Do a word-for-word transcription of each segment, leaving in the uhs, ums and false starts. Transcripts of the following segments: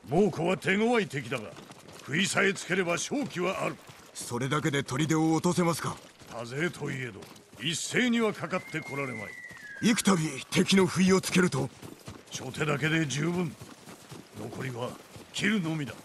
猛虎は手強い敵だが、不意さえつければ勝機はある。 それだけで砦を落とせますか？ 多勢といえど一斉にはかかってこられまい。 幾度敵の不意をつけると初手だけで十分。残りは切るのみだ。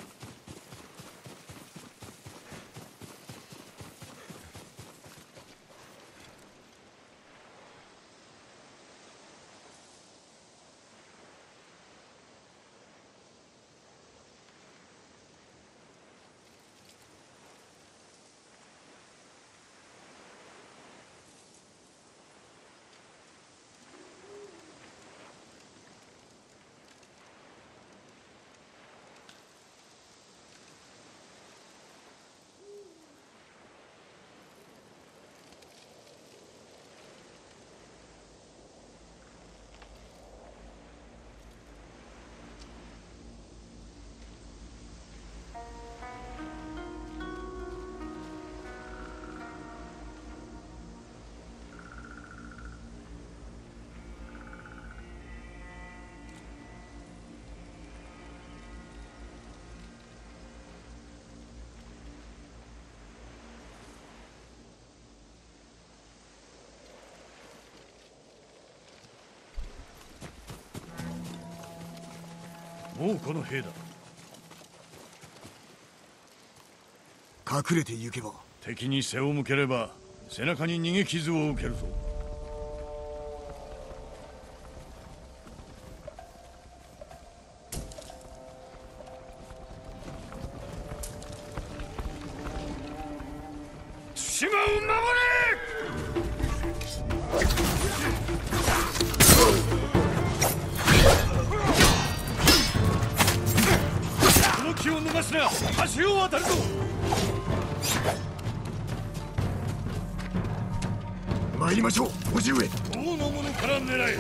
もうこの兵だ。 隠れて行けば敵に背を向ければ背中に逃げ傷を受けるぞ。対馬を守れ！気を逃すな。橋を渡るぞ。 参りましょう、叔父上。 王の者から狙え。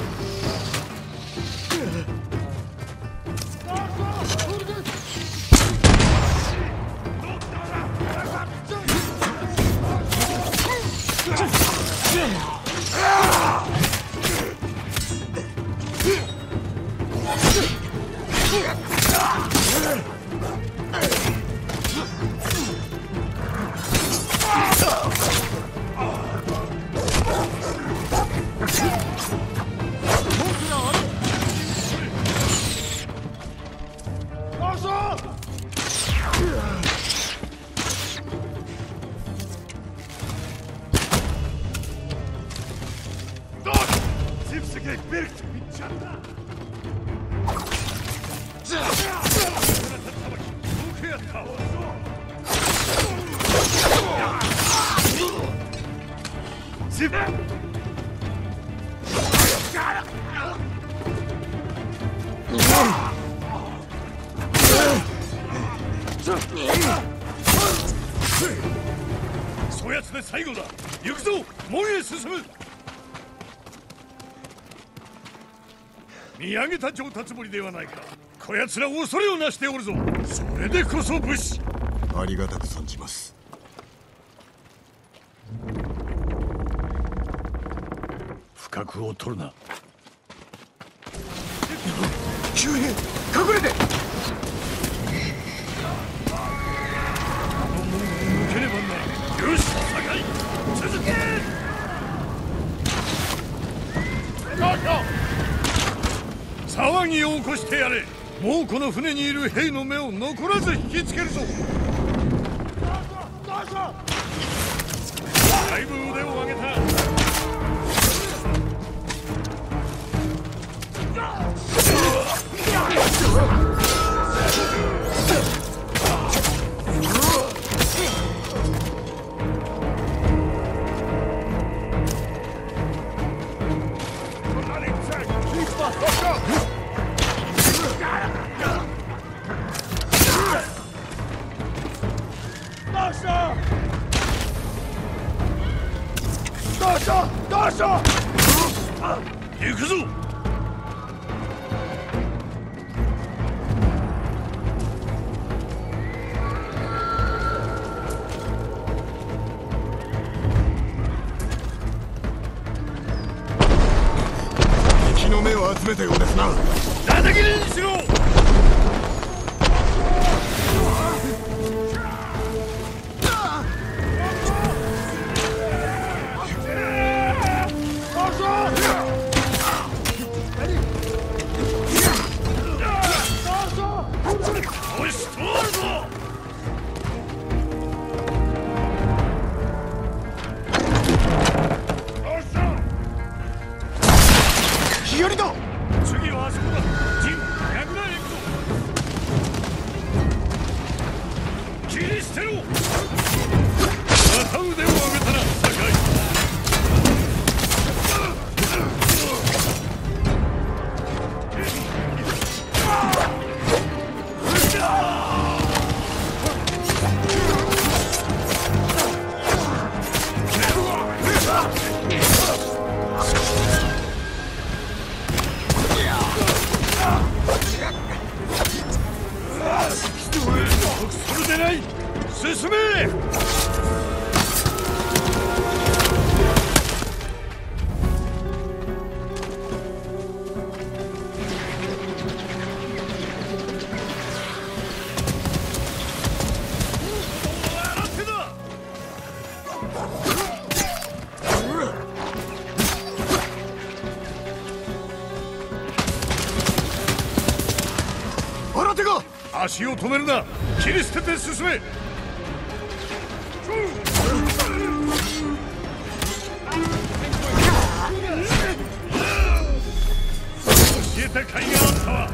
そやつで最後だ。行くぞ、門へ進む。見上げた上達ぶりではないか。こやつら恐れをなしておるぞ。それでこそ武士。 ありがたく存じます。 不覚を取るな。 急変、隠れて。 抜ければな。よし、酒井、続け。騒ぎを起こしてやれ。もうこの船にいる兵の目を残らず引きつけるぞ。だいぶ腕を上げた。行くぞ。 敵の目を集めたようですな。 叩きにしろ。 進め。足を止めるな。切り捨てて進め。教えた甲斐があったわ。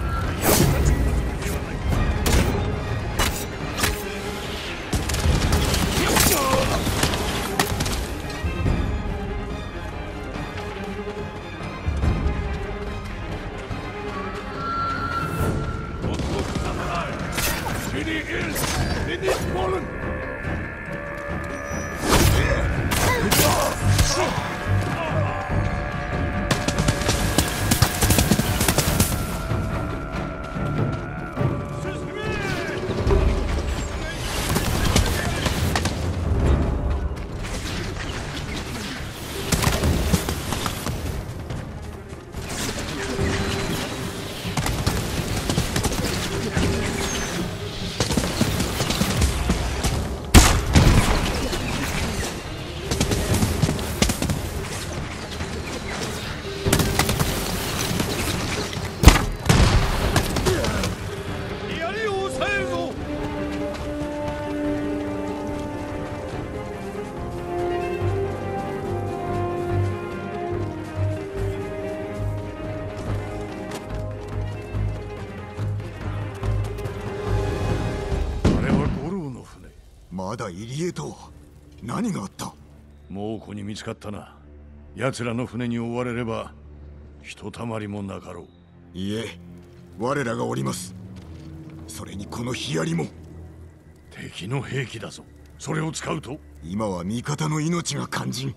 まだ入江とは何があった？ 猛虎に見つかったな。奴らの船に追われればひとたまりもなかろう。 いえ、我らがおります。それにこのヒアリも敵の兵器だぞ。それを使うと今は味方の命が肝心。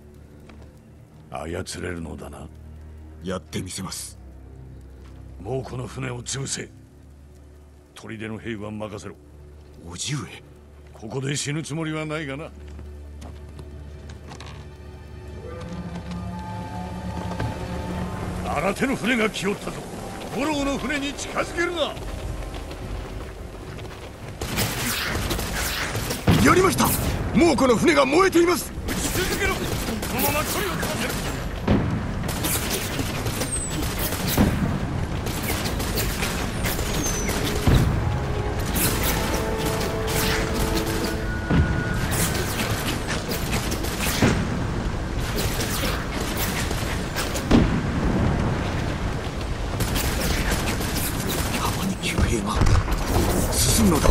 操れるのだな。 やってみせます。 猛虎の船を潰せ。砦の兵は任せろ。 叔父上、 ここで死ぬつもりはないがな。新手の船が来よったぞ。五郎の船に近づけるな。 やりました。猛虎の船が燃えています。 撃ち続けろ。このまま距離を取らせる。 進むのだ。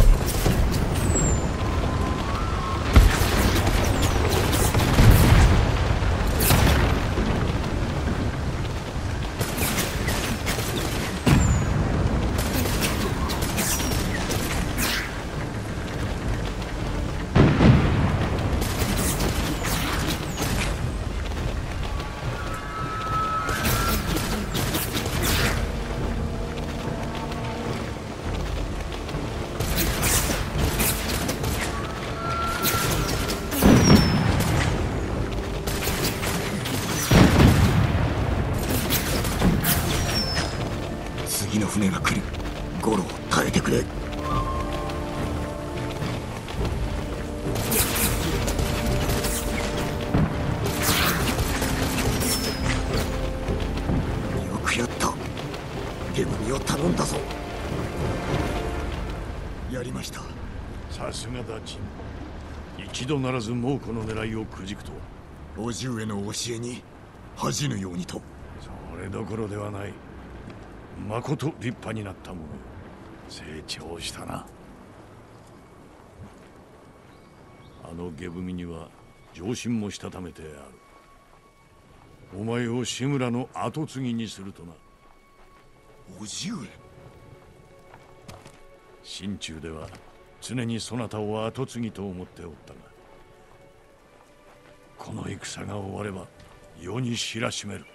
次の船が来る。五郎、耐えてくれ。よくやった。ゲブミを頼んだぞ。やりました。 さすがだ、ジン。一度ならず猛虎の狙いをくじくとは。 叔父上の教えに恥じぬようにと。 それどころではない。まこと立派になったものよ。成長したな。あのゲブミには上心もしたためてある。お前を志村の跡継ぎにするとな。 叔父上。 心中では常にそなたを跡継ぎと思っておったが、この戦が終われば世に知らしめる。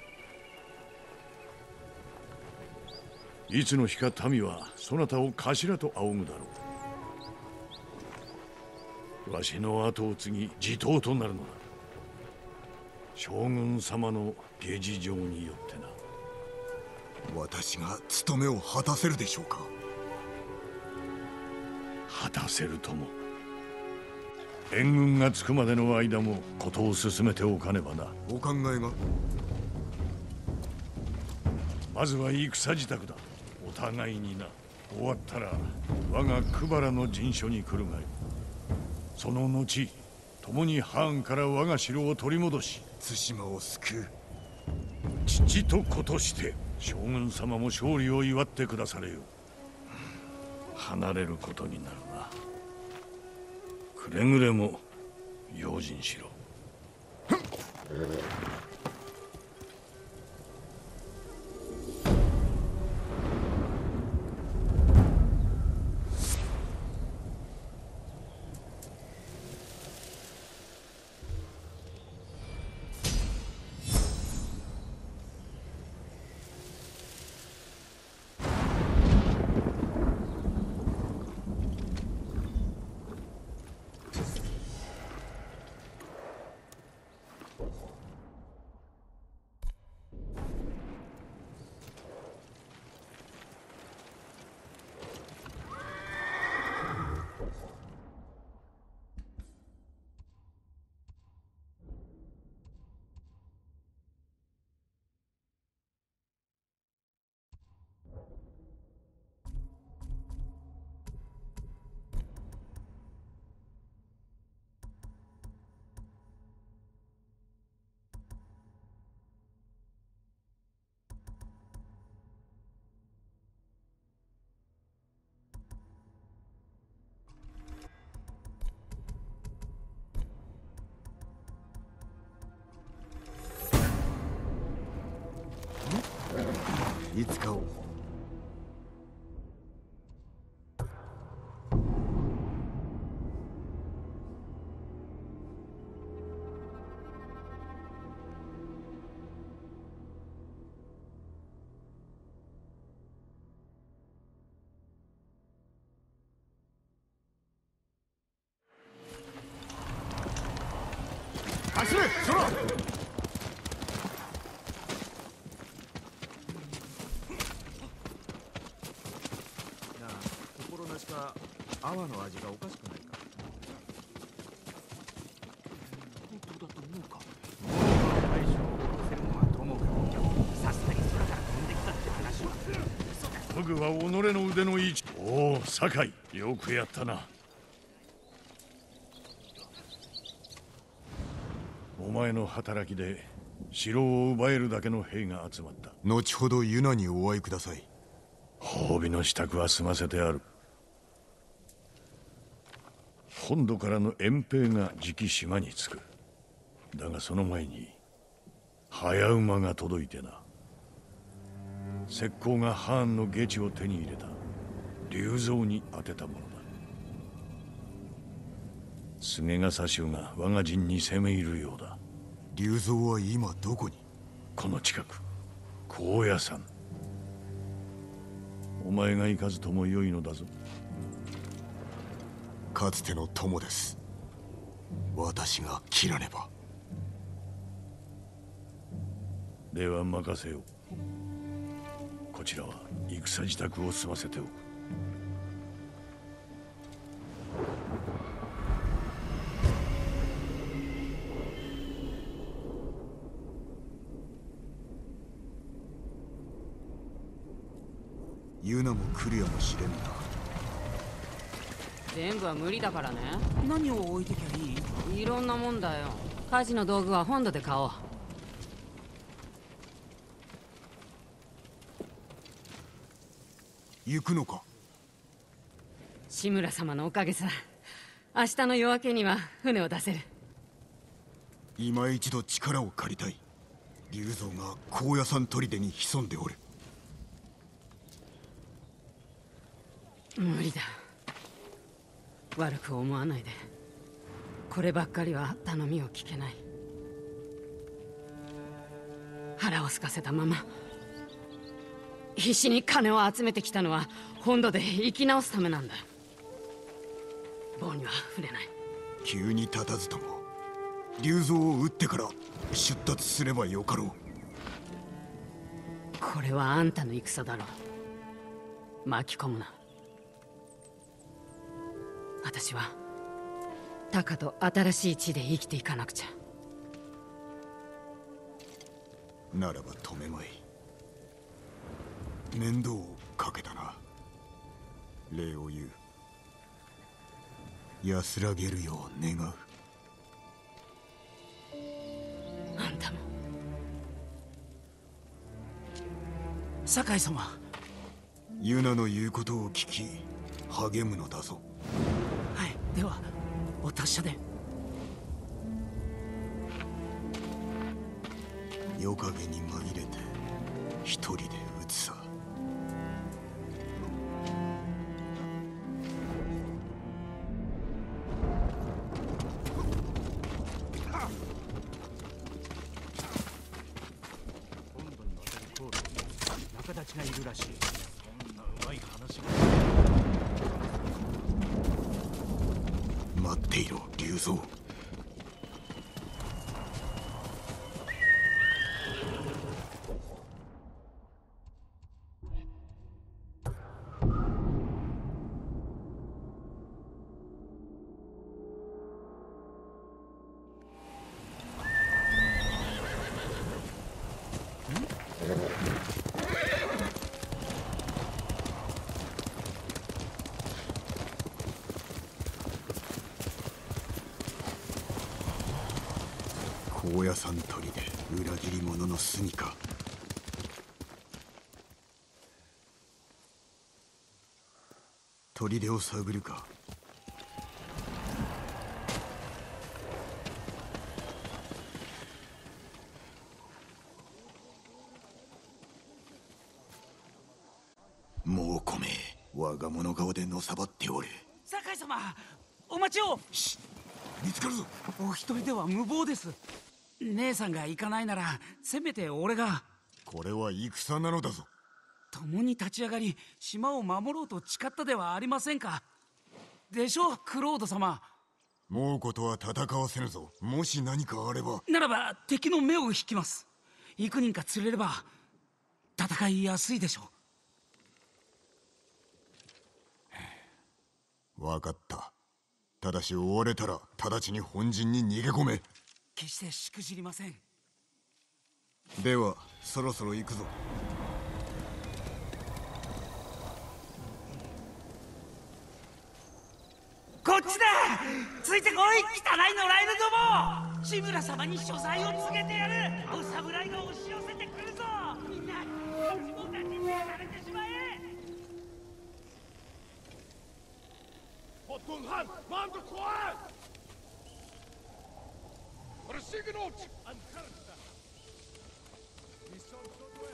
いつの日か民はそなたを頭と仰ぐだろう。 わしの後を継ぎ地頭となるのだ。将軍様の下事情によってな。 私が務めを果たせるでしょうか。 果たせるとも。援軍が着くまでの間も事を進めておかねばな。 お考えが。 まずは戦支度だ。お互いにな。終わったら我が久原の陣所に来るがいい。その後共に藩から我が城を取り戻し対馬を救う。 父と子として将軍様も勝利を祝ってくだされよ。離れることになるな。くれぐれも用心しろ。 いつかを。走れ、空。 泡の味がおかしくないか。本当だと思うか。大将を起こせるのはともかく、さすがに空から飛んできたって話は嘘だ。 フグは己の腕の位置。おお、酒井、よくやったな。お前の働きで城を奪えるだけの兵が集まった。 後ほどユナにお会いください。 褒美の支度は済ませてある。本土からの援兵がじき島に着く。だがその前に早馬が届いてな。石膏が藩の下地を手に入れた龍蔵に当てたものだ。菅笠衆が我が陣に攻め入るようだ。 龍蔵は今どこに？ この近く、高野山。お前が行かずともよいのだぞ。 かつての友です。私が切らねば。 では任せよう。こちらは戦支度を済ませておく。 ユナも来るやもしれんな。 全部は無理だからね。 何を置いてきゃいい？ いろんなもんだよ。家事の道具は本土で買おう。 行くのか？ 志村様のおかげさ。明日の夜明けには船を出せる。 今一度力を借りたい。龍蔵が高野山砦に潜んでおる。 無理だ。悪く思わないで。こればっかりは頼みを聞けない。腹を空かせたまま必死に金を集めてきたのは本土で生き直すためなんだ。棒には触れない。 急に立たずとも竜蔵を撃ってから出立すればよかろう。 これはあんたの戦だろう。巻き込むな。私はタカと新しい地で生きていかなくちゃ。 ならば止めまい。面倒をかけたな。礼を言う。安らげるよう願う。 あんたも。 酒井様。 ユナの言うことを聞き励むのだぞ。 はい、ではお達者で。 夜影に紛れて一人で撃つさ。 本土に渡る航路に仲立ちがいるらしい。そんなうまい話待っていろ竜蔵。高野山砦、裏切り者の住みか。砦を探るか。もう来めえ。我が物顔でのさばっておれ。 酒井様、お待ちを。 し見つかるぞ。 お一人では無謀です。姉さんが行かないならせめて俺が。 これは戦なのだぞ。 共に立ち上がり島を守ろうと誓ったではありませんか。でしょうクロード様。 もうことは戦わせぬぞ。もし何かあれば。 ならば敵の目を引きます。幾人か釣れれば戦いやすいでしょう。分かった。ただし追われたら直ちに本陣に逃げ込め。 決してしくじりません。 ではそろそろ行くぞ。 こっちだ。ついてこい汚い野良犬ども。志村様に所在を告げてやる。お侍が押し寄せてくるぞ。みんな同じにされてしまえ。 Potunghan, maandu kuat! Persignot! Ankarta! Mission Sodwe!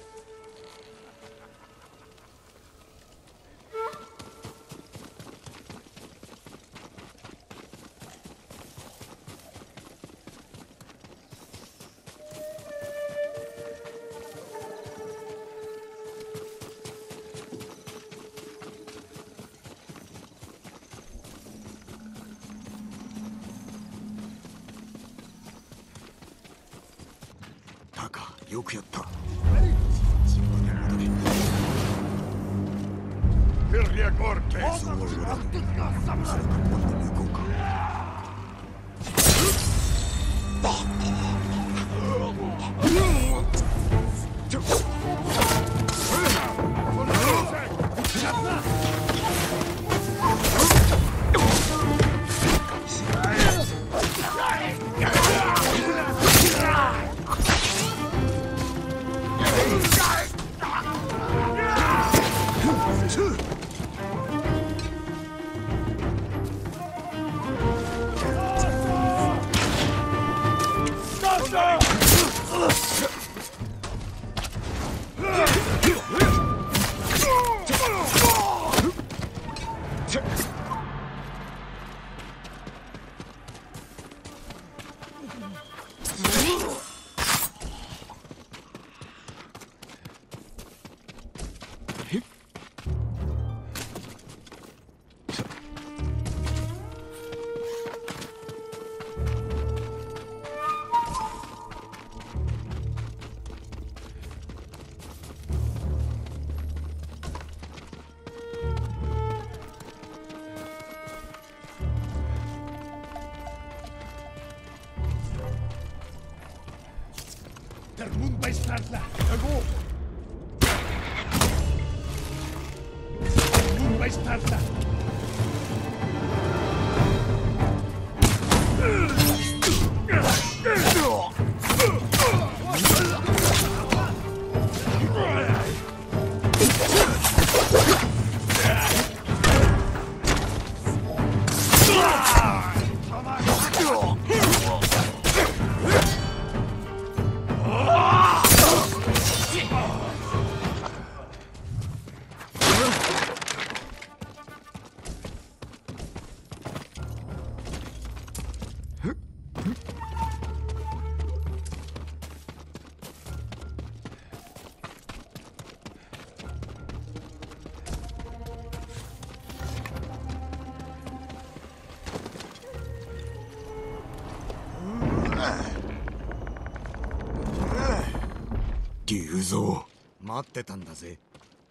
タカ、よくやった。 Virja korte! そうは言われぬ。おそらく門の向こうか。 Der Mundbeistadler. Go! Mundbeistadler. 竜蔵、待ってたんだぜ。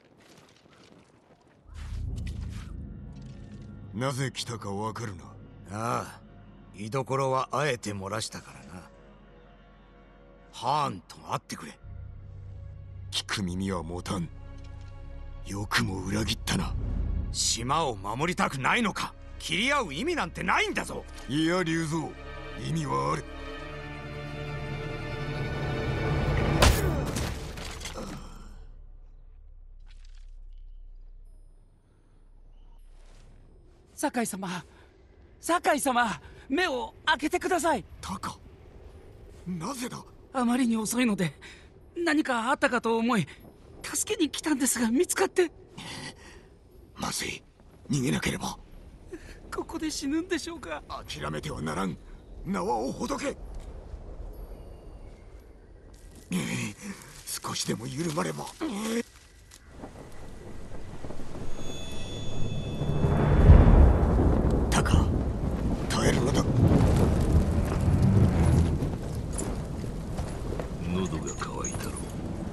なぜ来たかわかるな。 ああ、居所はあえて漏らしたからな。ハーンと会ってくれ。 聞く耳は持たん。よくも裏切ったな。 島を守りたくないのか。切り合う意味なんてないんだぞ。 いや竜蔵、意味はある。 酒井様、酒井様、目を開けてください。 タカ、なぜだ。 あまりに遅いので何かあったかと思い助けに来たんですが、見つかって。 まずい、逃げなければ。 ここで死ぬんでしょうか。 諦めてはならん。縄をほどけ。少しでも緩まれば。タカ、耐えるのだ。 喉が渇いたろう。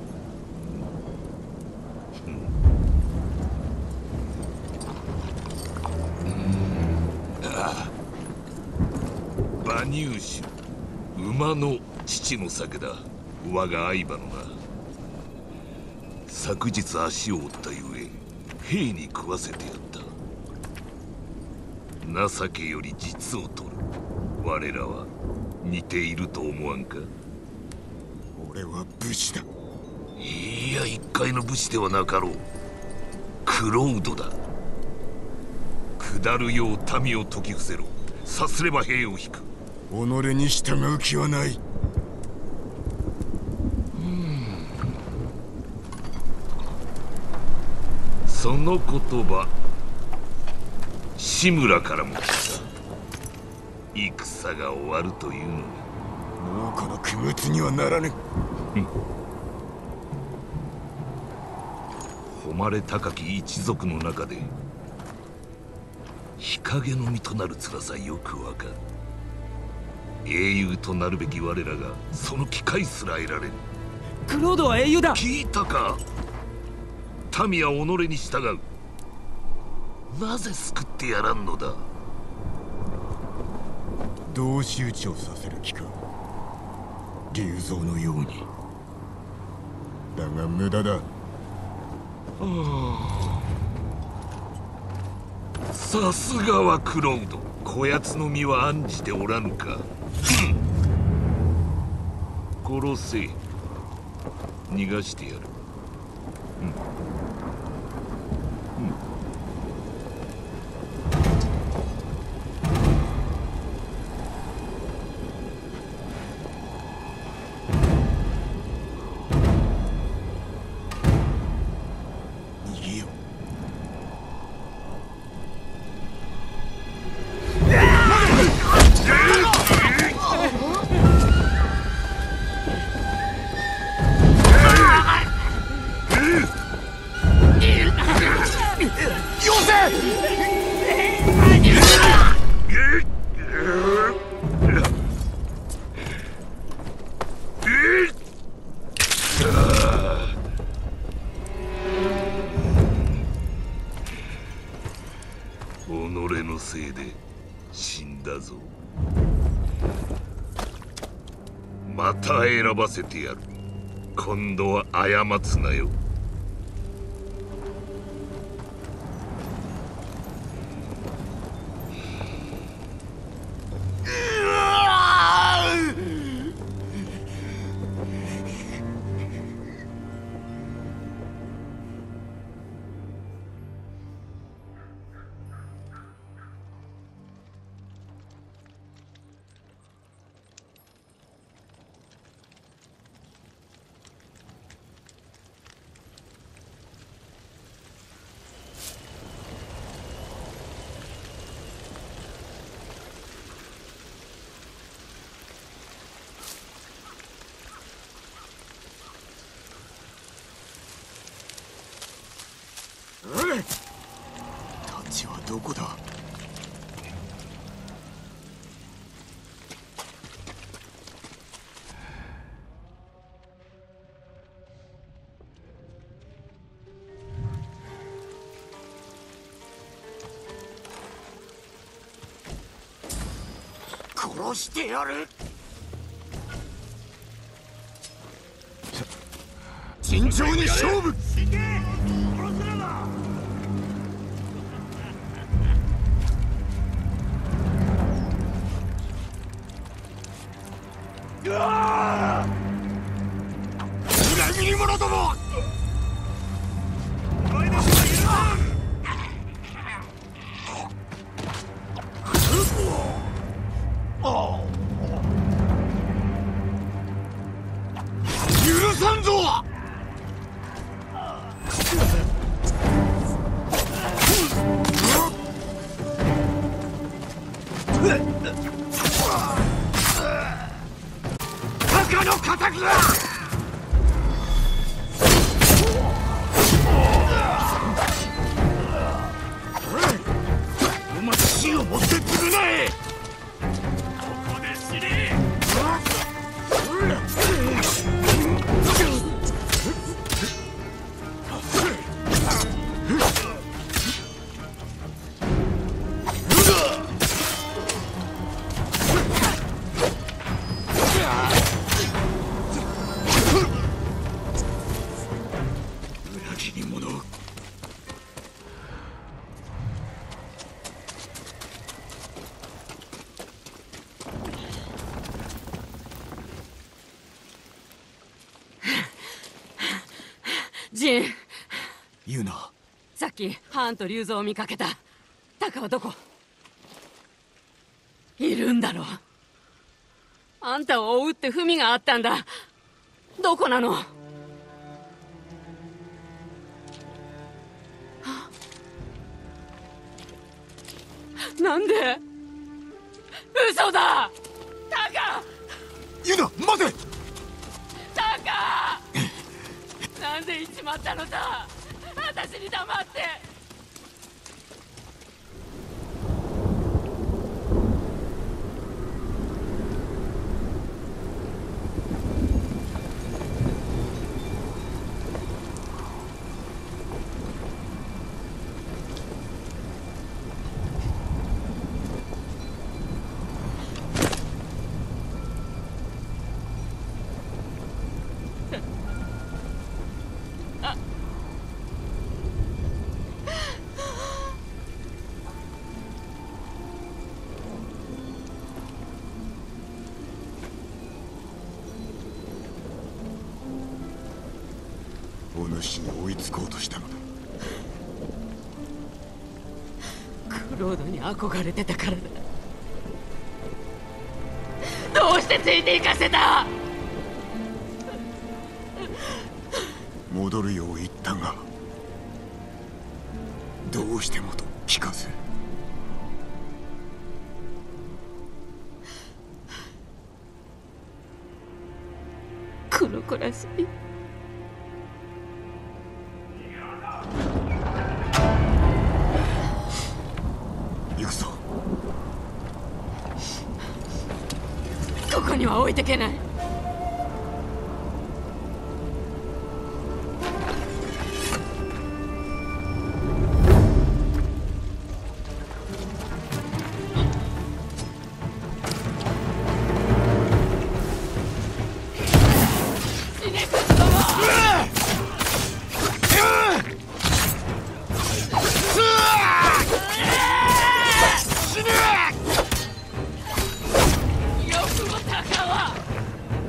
馬乳酒、馬の父の酒だ。我が相場のな。昨日足を折ったゆえ兵に食わせてやった。情けより実を取る。我らは似ていると思わんか。 俺は武士だ。 いや、一介の武士ではなかろう。クロードだ。下るよう民を説き伏せろ。さすれば兵を引く。 己に従う気はない。 その言葉、志村からも来た。戦が終わるというのに。 もうこの供物にはならぬ。 誉れ高き一族の中で日陰の身となる辛さよくわかる。英雄となるべき我らがその機会すら得られぬ。 クロードは英雄だ。 聞いたか。民は己に従う。なぜ救ってやらんのだ。 同士討ちをさせる気か。竜蔵のように。だが無駄だ。 さすがはクロード。こやつの身は案じておらぬか。殺せ。逃がしてやる。うん己のせいで死んだぞ。また選ばせてやる。 今度は過つなよ。 タッチはどこだ？ 殺してやる。 尋常に勝負。裏切り者ども！許さんぞ！赤の仇だ！お前死を持って償え！ここで死ね！裏切り者。 ジン、 ユナ、 さっきハーンと竜蔵を見かけた。タカはどこ？いるんだろう。あんたを追うって文があったんだ。どこなの？なんで？嘘だ！タカ！ ユナ、待て！ タカ！なんで行っちまったのさ。私に黙って。 お主に追いつこうとしたのだ。 クロードに憧れてたからだ。どうしてついて行かせた？ 戻るよう言ったが、どうしてもと聞かず。 この子らしい。 行くぞ。 ここには置いてけない。死ね、クズども！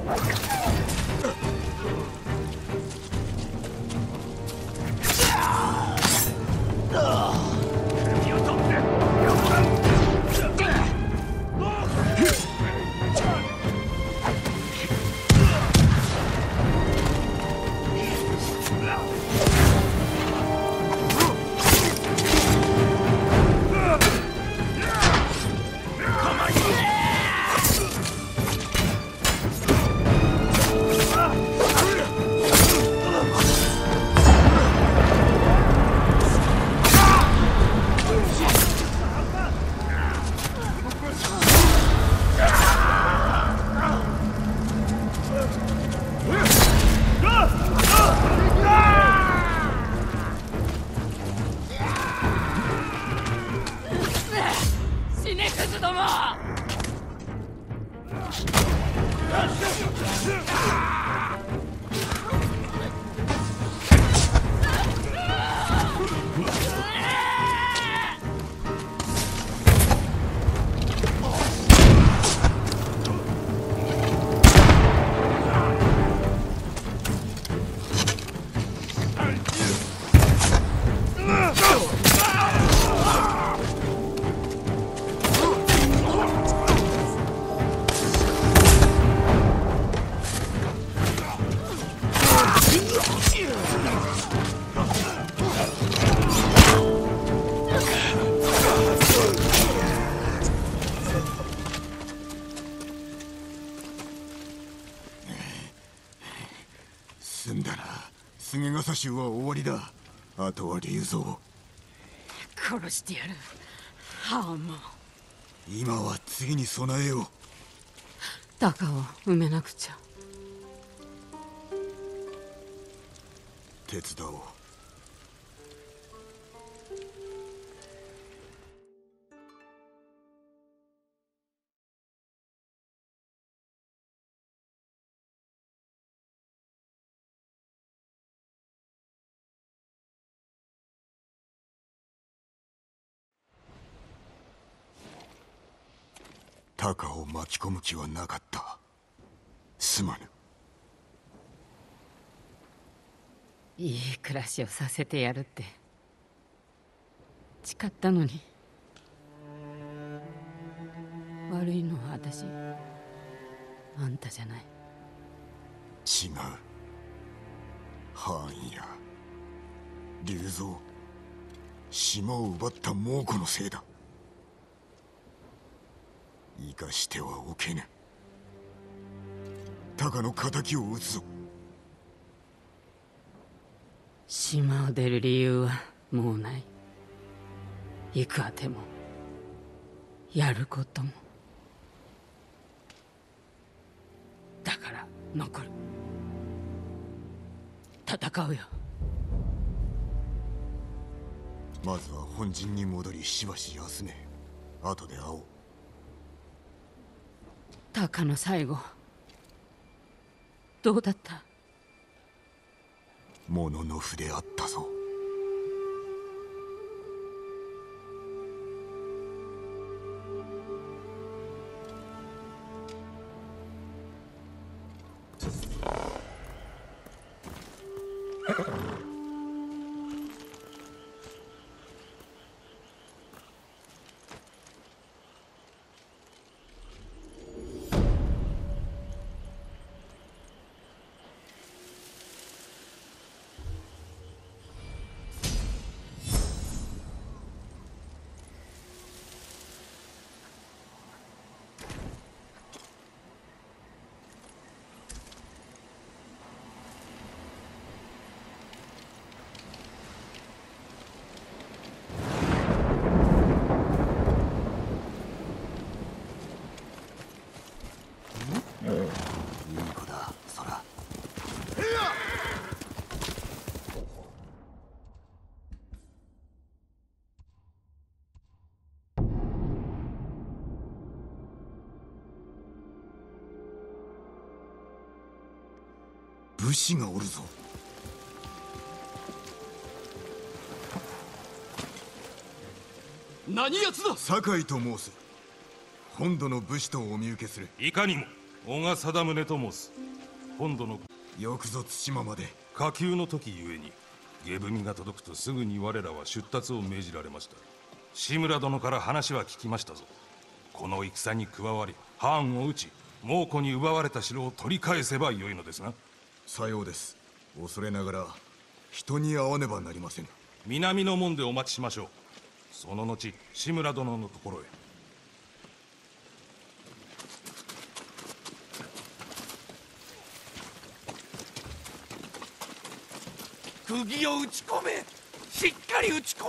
済んだな。菅笠衆は終わりだ。あとは竜蔵。 殺してやる。ハーンも。 今は次に備えよう。 鷹を埋めなくちゃ。 手伝おう。タカを巻き込む気はなかった。すまぬ。 いい暮らしをさせてやるって誓ったのに。悪いのは私、あんたじゃない。 違う。ハーンや竜蔵、島を奪った猛虎のせいだ。生かしてはおけぬ。タカの敵を討つぞ。 島を出る理由はもうない。行くあてもやることも。だから残る。戦うよ。 まずは本陣に戻りしばし休め。後で会おう。 タカの最後どうだった？ 物の筆あったぞ。武士がおるぞ。 何奴だ。 酒井と申す。本土の武士とお見受けする。 いかにも。 小賀貞宗と申す。本土のよくぞ対馬まで。 下級の時ゆえに下文が届くとすぐに我らは出立を命じられました。志村殿から話は聞きましたぞ。この戦に加わり藩を討ち猛虎に奪われた城を取り返せばよいのですが。 さようです。恐れながら人に会わねばなりません。 南の門でお待ちしましょう。その後志村殿のところへ。 釘を打ち込め、しっかり打ち込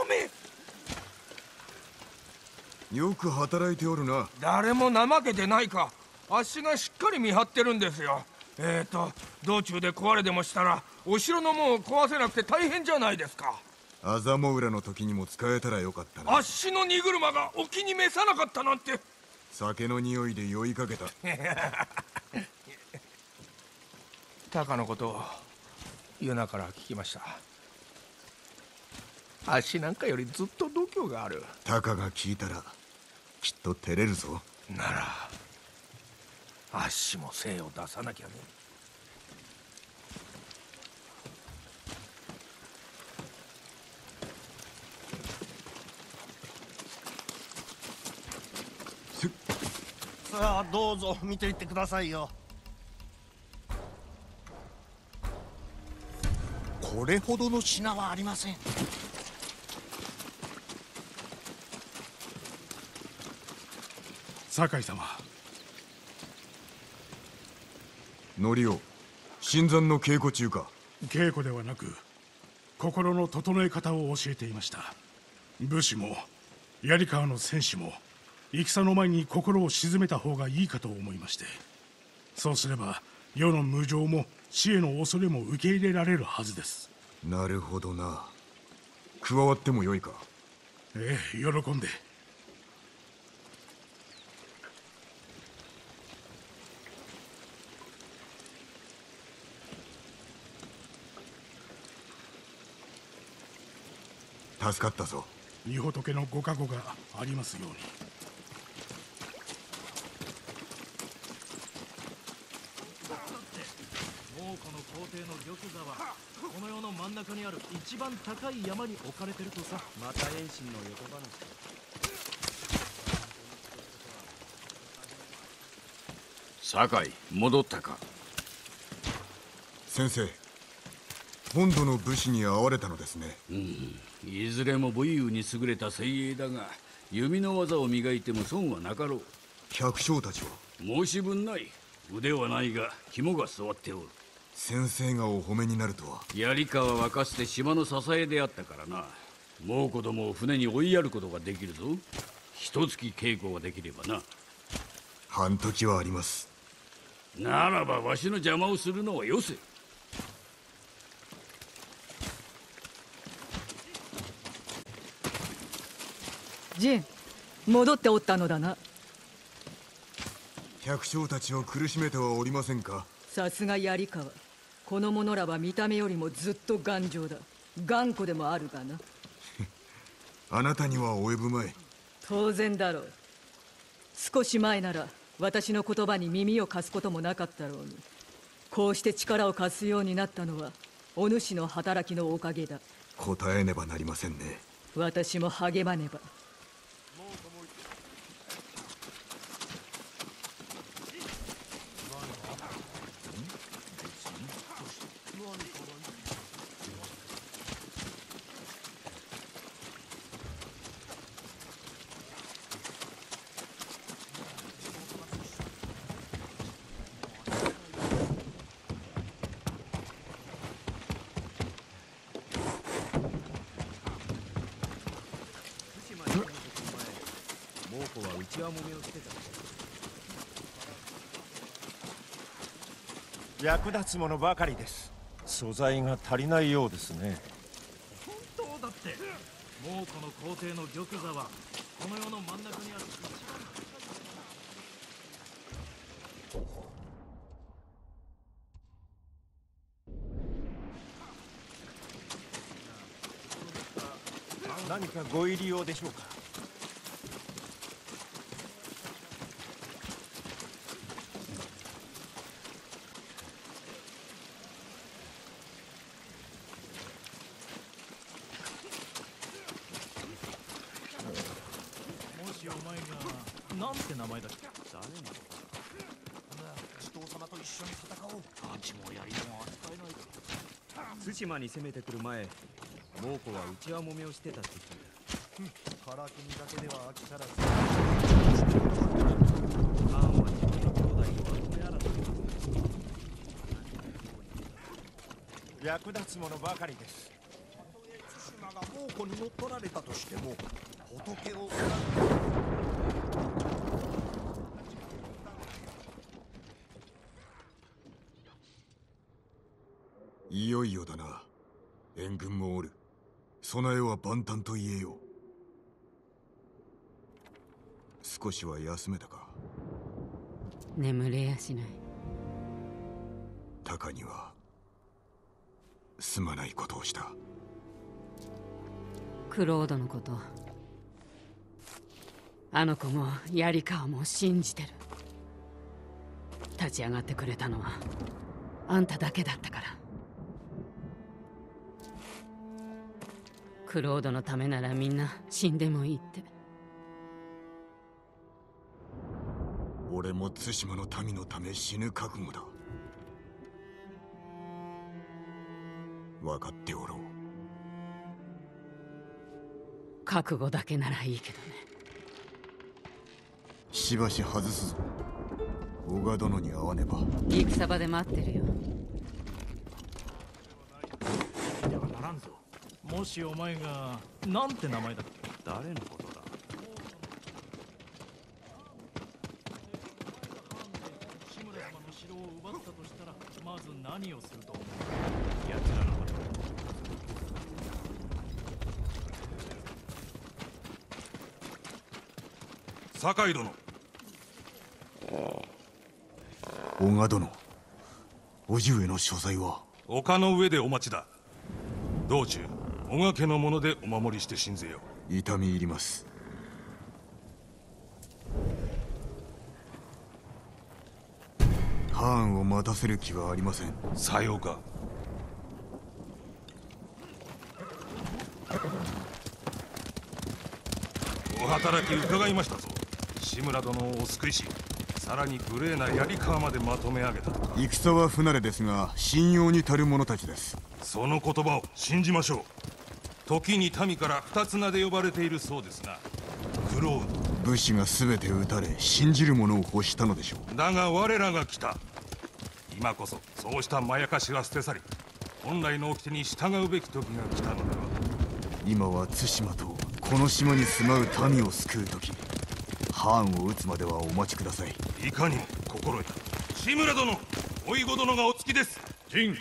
め。 よく働いておるな。 誰も怠けてないか。あっしがしっかり見張ってるんですよ。えーと道中で壊れでもしたらお城の門を壊せなくて大変じゃないですか。 あざも浦の時にも使えたらよかったな。 あっしの荷車がお気に召さなかったなんて。 酒の匂いで酔いかけた。 タカのことをユナから聞きました。あっしなんかよりずっと度胸がある。 タカが聞いたらきっと照れるぞ。 ならあっしも精を出さなきゃね。 さあどうぞ見ていってくださいよ。これほどの品はありません。 酒井様。 ノリオ、新参の稽古中か。 稽古ではなく心の整え方を教えていました。武士も槍川の戦士も戦の前に心を鎮めた方がいいかと思いまして。そうすれば世の無常も死への恐れも受け入れられるはずです。 なるほどな。加わってもよいか。 ええ、喜んで。 助かったぞ。 御仏のご加護がありますように。 猛虎の皇帝の玉座はこの世の真ん中にある一番高い山に置かれてるとさ。また遠心の横話。 酒井、戻ったか。 先生、本土の武士に会われたのですね。 うん、いずれも武勇に優れた精鋭だが、弓の技を磨いても損はなかろう。 百姓たちは申し分ない。腕はないが肝が据わっておる。 先生がお褒めになるとは。 槍川はかつて島の支えであったからな。猛虎どもを船に追いやることができるぞ。一月稽古ができればな。 半時はあります。 ならばわしの邪魔をするのはよせ。 ジン、戻っておったのだな。 百姓たちを苦しめてはおりませんか。 さすが槍川。この者らは見た目よりもずっと頑丈だ。頑固でもあるがな。 あなたには及ぶまい。 当然だろう。少し前なら私の言葉に耳を貸すこともなかったろうに。こうして力を貸すようになったのはお主の働きのおかげだ。 答えねばなりませんね。 私も励まねば。 役立つものばかりです。素材が足りないようですね。 本当だって。猛虎の皇帝の玉座はこの世の真ん中にある一番何かご入り用でしょうか。 て名前だっけ？誰のことだ？ 地頭様と一緒に戦おう。 ハチも槍も扱えないだろ。 対馬に攻めてくる前、猛虎は内輪もめをしてたって聞いた。 からくみだけでは飽き足らず。 ハーンは自分の兄弟とは止め争い。 役立つものばかりです。 対馬が猛虎に乗っ取られたとしても仏をいよいよだな。援軍もおる。備えは万端と言えよう。少しは休めたか？ 眠れやしない。 タカにはすまないことをした。 クロードのこと、あの子も槍川も信じてる。立ち上がってくれたのはあんただけだったから。クロードのためならみんな死んでもいいって。 俺も対馬の民のため死ぬ覚悟だ。分かっておろう。 覚悟だけならいいけどね。 しばし外すぞ。小賀殿に会わねば。 戦場で待ってるよ。 ではならんぞ。もしお前がなんて名前だっけ？誰のことだ？志村様の城を奪ったとしたらまず何をすると思う？奴らのこと。 酒井殿。 小賀殿、叔父上の所在は？ 丘の上でお待ちだ。道中小賀家のものでお守りして信ぜよう。痛み入ります。ハーンを待たせる気はありません。 さようか。お働き伺いましたぞ。志村殿をお救いし、さらに無礼な槍川までまとめ上げたとか。 戦は不慣れですが信用に足る者たちです。 その言葉を信じましょう。時に民から二つ名で呼ばれているそうですな。クロード。 武士が全て撃たれ信じる者を欲したのでしょう。 だが我らが来た。今こそそうしたまやかしは捨て去り、本来の掟に従うべき時が来たのでは。 今は対馬とこの島に住まう民を救う時。ハーンを撃つまではお待ちください。 いかにも心得た。志村殿、おいご殿がお着きです。陣。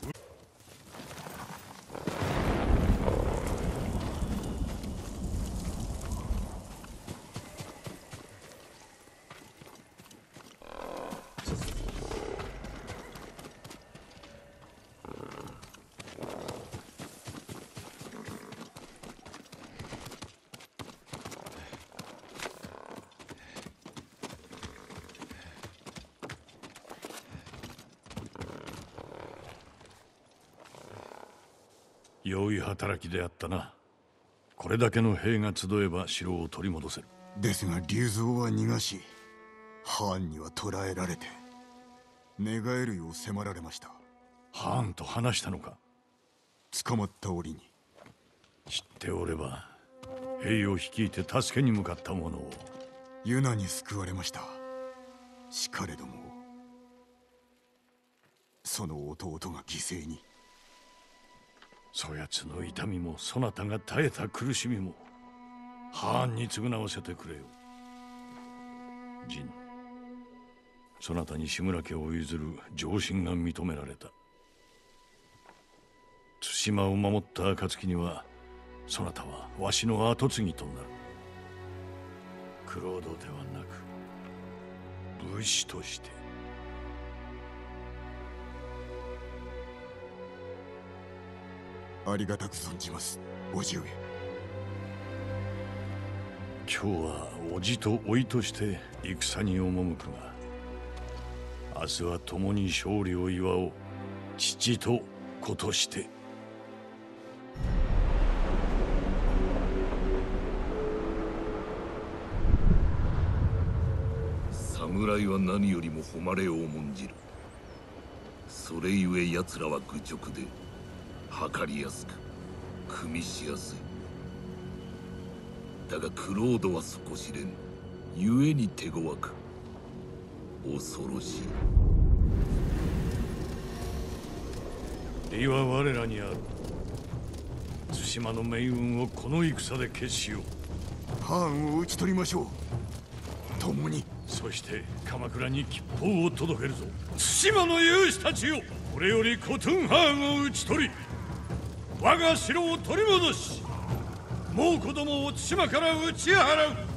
良い働きであったな。これだけの兵が集えば城を取り戻せる。 ですが竜蔵は逃がし、ハーンには捕らえられて寝返るよう迫られました。 ハーンと話したのか？ 捕まった折に。 知っておれば兵を率いて助けに向かった者を。 ユナに救われました。しかれどもその弟が犠牲に。 そやつの痛みもそなたが耐えた苦しみもハーンに償わせてくれよ。ジン、そなたに志村家を譲る上申が認められた。対馬を守った暁にはそなたはわしの跡継ぎとなる。クロードではなく武士として。 ありがたく存じます、叔父上。 今日は叔父と甥いとして戦に赴くが、明日は共に勝利を祝おう。父と子として。 侍は何よりも誉れを重んじる。それゆえ奴らは愚直で測りやすく組みしやすい。だがクロードは底知れぬ。ゆえに手強く恐ろしい。 利は我らにある。対馬の命運をこの戦で決しよう。 ハーンを討ち取りましょう。共に。 そして鎌倉に吉報を届けるぞ。対馬の勇士たちよ、これよりコトゥンハーンを討ち取り、我が城を取り戻し、猛虎どもを対馬から打ち払う。